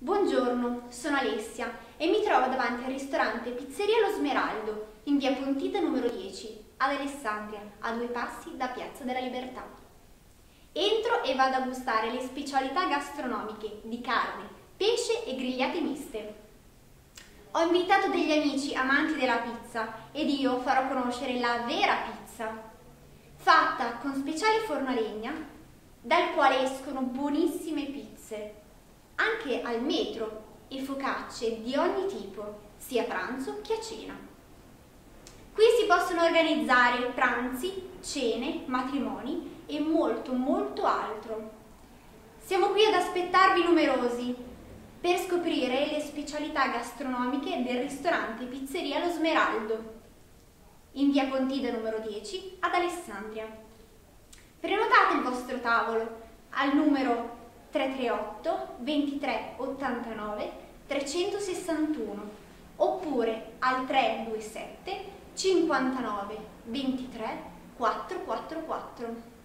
Buongiorno, sono Alessia e mi trovo davanti al ristorante Pizzeria Lo Smeraldo in via Pontida numero 10 ad Alessandria, a 2 passi da Piazza della Libertà. Entro e vado a gustare le specialità gastronomiche di carne, pesce e grigliate miste. Ho invitato degli amici amanti della pizza ed io farò conoscere la vera pizza, fatta con speciale forno a legna, dal quale escono buonissime pizze, anche al metro, e focacce di ogni tipo, sia a pranzo che a cena. Qui si possono organizzare pranzi, cene, matrimoni e molto altro. Siamo qui ad aspettarvi numerosi per scoprire le specialità gastronomiche del ristorante Pizzeria Lo Smeraldo in via Pontida numero 10 ad Alessandria. Prenotate il vostro tavolo al numero 338 23 89 361 oppure al 327 59 23 444.